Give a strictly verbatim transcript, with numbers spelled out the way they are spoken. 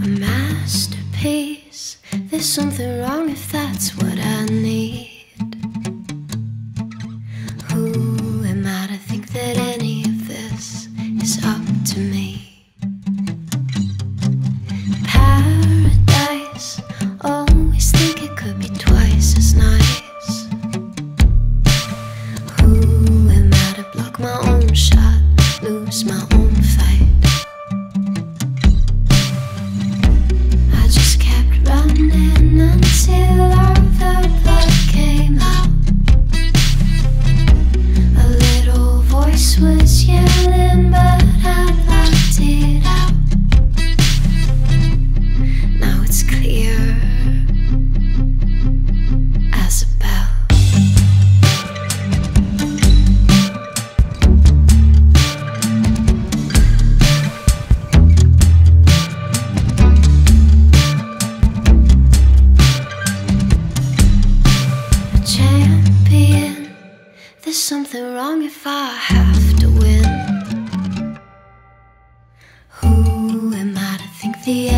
A masterpiece. There's something wrong if that's what I need. Who am I to think that any of this is up to me? Paradise, always think it could be twice as nice. Who am I to block my own shot, lose my own fight? I just kept running until all the blood came out. A little voice was yelling, but I blocked it out. Now it's clear as a bell. Champion, there's something wrong if I have to win. Who am I to think the